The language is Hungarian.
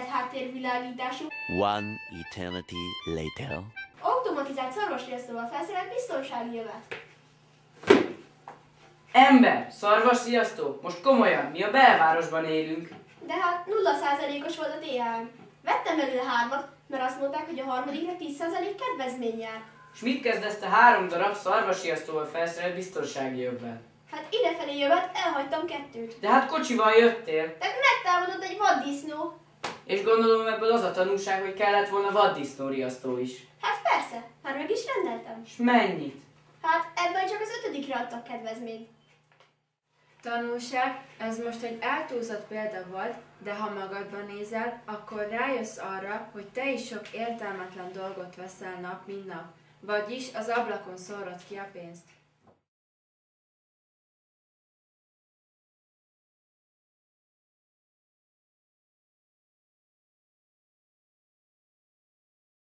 LED háttérvilágítású, One eternity later. automatizált szarvasriasztóval felszerelt biztonsági jövet. Ember, szarvasriasztó? Most komolyan, mi a belvárosban élünk. De hát 0%-os volt a DHM. Vettem belőle 3-at, mert azt mondták, hogy a harmadikra 10% kedvezmény jár. És mit kezdesz a 3 darab szarvasriasztóval felszerelt biztonsági övvel? Hát idefelé jövet, elhagytam 2-t. De hát kocsival jöttél. De megtámadott egy vaddisznó. És gondolom ebből az a tanulság, hogy kellett volna vaddisznóriasztó is. Hát persze, már meg is rendeltem. És mennyit? Hát ebben csak az 5-ödikre adtak kedvezményt. Tanulság, ez most egy eltúlzott példa volt, de ha magadban nézel, akkor rájössz arra, hogy te is sok értelmetlen dolgot veszel nap, mint nap, vagyis az ablakon szórod ki a pénzt.